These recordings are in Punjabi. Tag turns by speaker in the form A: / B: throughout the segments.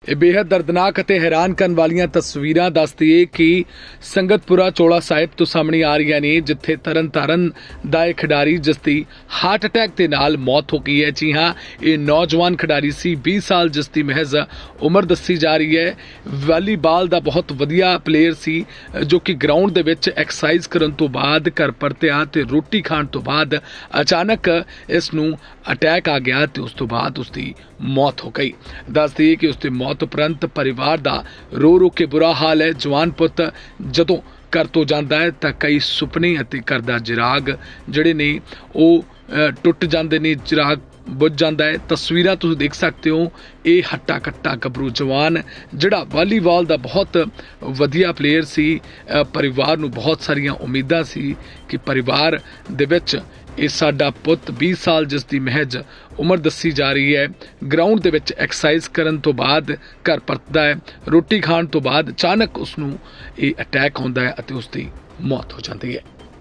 A: ਇਹ ਬੇहद ਦਰਦਨਾਕ ਅਤੇ ਹੈਰਾਨ ਕਰਨ ਵਾਲੀਆਂ ਤਸਵੀਰਾਂ ਦੱਸਦੀ ਏ ਕਿ ਸੰਗਤਪੁਰਾ ਚੋਲਾ ਸਾਹਿਬ ਤੋਂ ਸਾਹਮਣੇ ਆ ਰਹੀਆਂ ਨੇ, ਜਿੱਥੇ ਤਰਨਤਾਰਨ ਦਾ ਇੱਕ ਖਿਡਾਰੀ ਜਿਸ ਦੀ ਹਾਰਟ ਅਟੈਕ ਦੇ ਨਾਲ ਮੌਤ ਹੋ ਗਈ ਹੈ। ਜੀ ਹਾਂ, ਇਹ ਨੌਜਵਾਨ ਖਿਡਾਰੀ ਸੀ, 20 ਸਾਲ ਜਿਸ ਦੀ ਮਹਿਜ਼ ਉਮਰ ਦੱਸੀ ਜਾ ਰਹੀ ਹੈ। ਵਾਲੀਬਾਲ ਦਾ ਬਹੁਤ ਵਧੀਆ ਪਲੇਅਰ ਸੀ, ਜੋ ਕਿ ਗਰਾਊਂਡ ਦੇ ਵਿੱਚ ਐਕਸਰਸਾਈਜ਼ ਕਰਨ ਤੋਂ ਬਾਅਦ ਘਰ ਪਰਤਿਆ ਤੇ ਰੋਟੀ ਖਾਣ ਤੋਂ ਬਾਅਦ ਅਚਾਨਕ ਇਸ ਨੂੰ ਅਟੈਕ ਆ ਗਿਆ ਤੇ ਉਸ ਤੋਂ ਬਾਅਦ ਉਸ ਦੀ ਮੌਤ ਹੋ ਗਈ। ਦੱਸਦੀ ਹੈ ਕਿ ਉਸ ਦੀ ਮੌਤ ਉਪਰੰਤ ਪਰਿਵਾਰ ਦਾ ਰੋ ਰੋ ਕੇ ਬੁਰਾ ਹਾਲ ਹੈ। ਜਵਾਨ ਪੁੱਤ ਜਦੋਂ ਘਰ ਤੋਂ ਜਾਂਦਾ ਹੈ ਤਾਂ ਕਈ ਸੁਪਨੇ ਅਤੇ ਘਰ ਦਾ ਚਿਰਾਗ ਜਿਹੜੇ ਨੇ ਉਹ ਟੁੱਟ ਜਾਂਦੇ ਨੇ, ਚਿਰਾਗ बुझ जाता है। तस्वीर तुम देख सकते हो, ये हट्टा कट्टा गबरू जवान जिहड़ा वालीबाल का बहुत वधिया प्लेयर सी, परिवार नूं बहुत सारिया उम्मीदां सी कि परिवार दे विच ये साडा पुत 20 साल जिस दी महज उम्र दसी जा रही है, ग्राउंड दे विच एक्सरसाइज करन तो बाद घर परतदा है, रोटी खाण तो बाद अचानक उसनूं ये अटैक होंदा है अते उसदी मौत हो जाती है।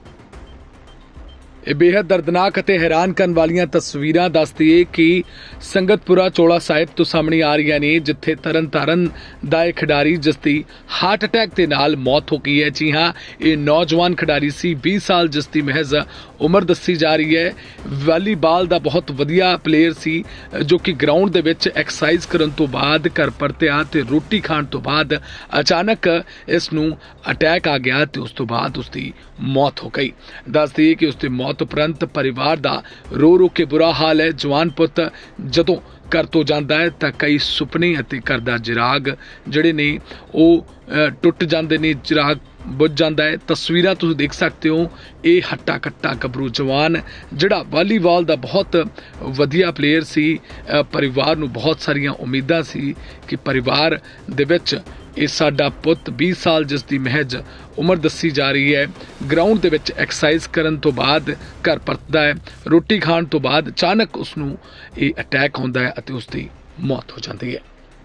A: ਇਹ ਬੇहद ਦਰਦਨਾਕ ਅਤੇ ਹੈਰਾਨ ਕਰਨ ਵਾਲੀਆਂ ਤਸਵੀਰਾਂ ਦੱਸਦੀ ਏ ਕਿ ਸੰਗਤਪੁਰਾ ਚੋਲਾ ਸਾਹਿਬ ਤੋਂ ਸਾਹਮਣੇ ਆ ਰਹੀਆਂ ਨੇ, ਜਿੱਥੇ ਤਰਨਤਾਰਨ ਦਾ ਇੱਕ ਖਿਡਾਰੀ ਜਿਸ ਦੀ ਹਾਰਟ ਅਟੈਕ ਦੇ ਨਾਲ ਮੌਤ ਹੋ ਗਈ ਹੈ। ਜੀ ਹਾਂ, ਇਹ ਨੌਜਵਾਨ ਖਿਡਾਰੀ ਸੀ, 20 ਸਾਲ ਜਿਸ ਦੀ ਮਹਿਜ਼ ਉਮਰ ਦੱਸੀ ਜਾ ਰਹੀ ਹੈ। ਵਾਲੀਬਾਲ ਦਾ ਬਹੁਤ ਵਧੀਆ ਪਲੇਅਰ ਸੀ, ਜੋ ਕਿ ਗਰਾਊਂਡ ਦੇ ਵਿੱਚ ਐਕਸਰਸਾਈਜ਼ ਕਰਨ ਤੋਂ ਬਾਅਦ ਘਰ ਪਰਤਿਆ ਤੇ ਰੋਟੀ ਖਾਣ ਤੋਂ ਬਾਅਦ ਅਚਾਨਕ ਇਸ ਨੂੰ ਅਟੈਕ ਆ ਗਿਆ ਤੇ ਉਸ ਤੋਂ ਬਾਅਦ ਉਸ ਦੀ ਮੌਤ ਹੋ ਗਈ। ਦੱਸਦੀ ਹੈ ਕਿ ਉਸ ਦੀ ਮੌਤ ਉਪਰੰਤ ਪਰਿਵਾਰ ਦਾ ਰੋ ਰੋ ਕੇ ਬੁਰਾ ਹਾਲ ਹੈ। ਜਵਾਨ ਪੁੱਤ ਜਦੋਂ ਘਰ ਤੋਂ ਜਾਂਦਾ ਹੈ ਤਾਂ ਕਈ ਸੁਪਨੇ ਅਤੇ ਘਰ ਦਾ ਚਿਰਾਗ ਜਿਹੜੇ ਨੇ ਉਹ ਟੁੱਟ ਜਾਂਦੇ ਨੇ, ਚਿਰਾਗ बुझ जाता है। तस्वीर तुम देख सकते हो, ये हट्टा कट्टा गबरू जवान जिहड़ा वालीबाल का बहुत वधिया प्लेयर सी, परिवार नूं बहुत सारिया उम्मीदां सी कि परिवार दे विच ये साडा पुत 20 साल जिस दी महज उम्र दसी जा रही है, ग्राउंड दे विच एक्सरसाइज करन तो बाद घर परतदा है, रोटी खाण तो बाद अचानक उसनूं ये अटैक होंदा है अते उसदी मौत हो जाती है।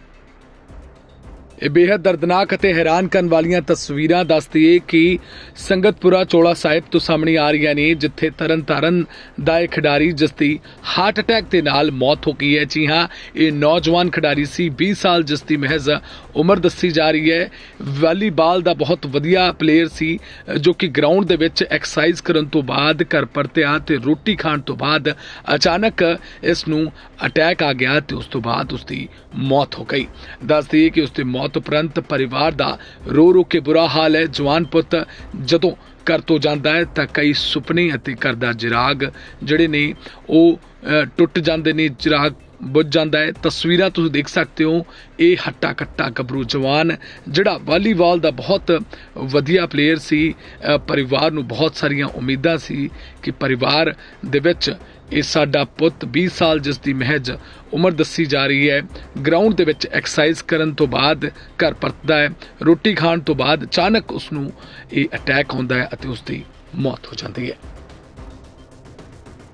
A: ਇਹ ਬੇहद ਦਰਦਨਾਕ ਅਤੇ ਹੈਰਾਨ ਕਰਨ ਵਾਲੀਆਂ ਤਸਵੀਰਾਂ ਦੱਸਦੀ ਏ ਕਿ ਸੰਗਤਪੁਰਾ ਚੋਲਾ ਸਾਹਿਬ ਤੋਂ ਸਾਹਮਣੇ ਆ ਰਹੀਆਂ ਨੇ, ਜਿੱਥੇ ਤਰਨਤਾਰਨ ਦਾ ਇੱਕ ਖਿਡਾਰੀ ਜਿਸ ਦੀ ਹਾਰਟ ਅਟੈਕ ਦੇ ਨਾਲ ਮੌਤ ਹੋ ਗਈ ਹੈ। ਜੀ ਹਾਂ, ਇਹ ਨੌਜਵਾਨ ਖਿਡਾਰੀ ਸੀ, 20 ਸਾਲ ਜਿਸ ਦੀ ਮਹਿਜ਼ ਉਮਰ ਦੱਸੀ ਜਾ ਰਹੀ ਹੈ। ਵਾਲੀਬਾਲ ਦਾ ਬਹੁਤ ਵਧੀਆ ਪਲੇਅਰ ਸੀ, ਜੋ ਕਿ ਗਰਾਊਂਡ ਦੇ ਵਿੱਚ ਐਕਸਰਸਾਈਜ਼ ਕਰਨ ਤੋਂ ਬਾਅਦ ਘਰ ਪਰਤਿਆ ਤੇ ਰੋਟੀ ਖਾਣ ਤੋਂ ਬਾਅਦ ਅਚਾਨਕ ਇਸ ਨੂੰ ਅਟੈਕ ਆ ਗਿਆ ਤੇ ਉਸ ਤੋਂ ਬਾਅਦ ਉਸ ਦੀ ਮੌਤ ਹੋ ਗਈ। ਦੱਸਦੀ ਹੈ ਕਿ ਉਸ ਦੀ ਮੌਤ ਉਪਰੰਤ ਪਰਿਵਾਰ ਦਾ ਰੋ ਰੋ ਕੇ ਬੁਰਾ ਹਾਲ ਹੈ। ਜਵਾਨ ਪੁੱਤ ਜਦੋਂ ਘਰ ਤੋਂ ਜਾਂਦਾ ਹੈ ਤਾਂ ਕਈ ਸੁਪਨੇ ਅਤੇ ਘਰ ਦਾ ਚਿਰਾਗ ਜਿਹੜੇ ਨੇ ਉਹ ਟੁੱਟ ਜਾਂਦੇ ਨੇ, ਚਿਰਾਗ बुझ जाता है। तस्वीर तुम देख सकते हो, ये हट्टा कट्टा गबरू जवान जिहड़ा वालीबाल का बहुत वधिया प्लेयर सी, परिवार नूं बहुत सारिया उम्मीदां सी कि परिवार दे विच ये साडा पुत 20 साल जिस दी महज उम्र दसी जा रही है, ग्राउंड दे विच एक्सरसाइज करन तो बाद घर परतदा है, रोटी खाण तो बाद अचानक उसनूं ये अटैक होंदा है अते उसदी मौत हो जाती है।